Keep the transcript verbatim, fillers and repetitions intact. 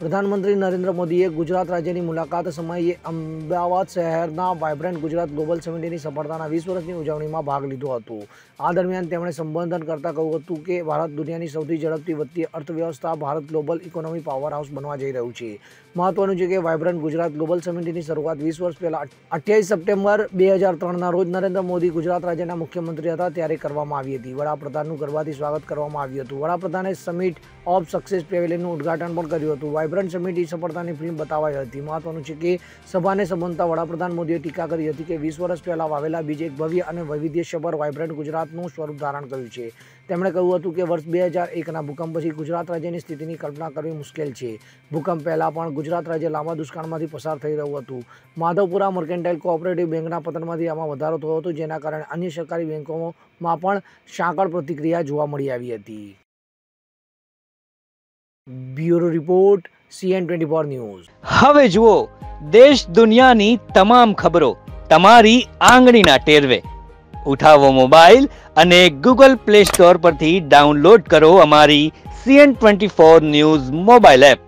પ્રધાનમંત્રી નરેન્દ્ર મોદીએ ગુજરાત રાજ્યની મુલાકાત સમયે અમદાવાદ શહેરના વાઇબ્રન્ટ ગુજરાત ગ્લોબલ સમિટની સફળતાના વીસ વર્ષની ઉજવણીમાં ભાગ લીધો હતો। આ દરમિયાન તેમણે સંબોધન કરતા કહ્યું હતું કે ભારત દુનિયાની સૌથી ઝડપથી વધતી અર્થવ્યવસ્થા ભારત ગ્લોબલ ઇકોનોમી પાવરહાઉસ બનવા જઈ રહ્યું છે। મહત્વનું છે કે વાઇબ્રન્ટ ગુજરાત ગ્લોબલ સમિટની શરૂઆત વીસ વર્ષ પહેલા અઠ્યાવીસ સપ્ટેમ્બર બે હજાર ત્રણના રોજ નરેન્દ્ર મોદી ગુજરાત રાજ્યના મુખ્યમંત્રી હતા ત્યારે કરવામાં આવી હતી। વડાપ્રધાનનું ગર્વથી સ્વાગત કરવામાં આવ્યું હતું। વડાપ્રધાને સમિટ ઓફ સક્સેસ પેવેલિયનનું ઉદ્ઘાટન પણ કર્યું હતું। વાઇબ્રન્ટ સમિટની સફળતાની ફિલ્મ બતાવાઈ હતી। મહત્વનું છે કે સભાને સંબોધતા વડાપ્રધાન મોદીએ ટીકા કરી હતી કે વીસ વર્ષ પહેલા વાવેલા બીજ એક ભવ્ય અને વૈવિધ્યસભર વાઇબ્રન્ટ ગુજરાતનું સ્વરૂપ ધારણ કર્યું છે। તેમણે કહ્યું હતું કે વર્ષ બે હજાર એકના ભૂકંપ પછી ગુજરાત રાજ્યની સ્થિતિની કલ્પના કરવી મુશ્કેલ છે। ભૂકંપ પહેલા પણ ગુજરાત રાજ્ય લાંબા દુષ્કાળમાંથી પસાર થઈ રહ્યું હતું। માધવપુરા મર્કેન્ટાઇલ કોઓપરેટિવ બેંકના પતનમાંથી આમાં વધારો થયો હતો, જેના કારણે અન્ય સરકારી બેંકોમાં પણ સાંકળ પ્રતિક્રિયા જોવા મળી આવી હતી। Bureau report CN twenty four news. હવે જુઓ દેશ દુનિયાની તમામ ખબરો તમારી આંગળીના ટેરવે। ઉઠાવો મોબાઈલ અને ગૂગલ પ્લે સ્ટોર પરથી ડાઉનલોડ કરો અમારી CN twenty four news mobile app.